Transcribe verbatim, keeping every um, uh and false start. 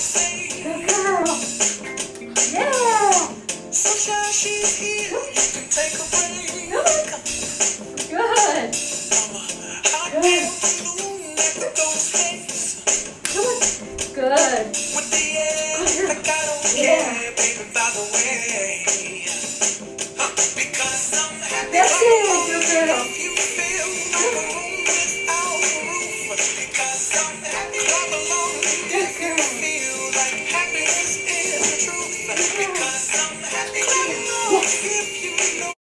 Good girl. Yeah. Sunshine, she's here. You can take a break. Good. Good. Good. With the air, like I don't Yeah. care, baby, by the way. Huh, because I'm happy. That's it. Good girl. If you feel like a room without a roof, because I'm happy. Clap along if you feel like happiness is the truth, because I'm happy. Clap along if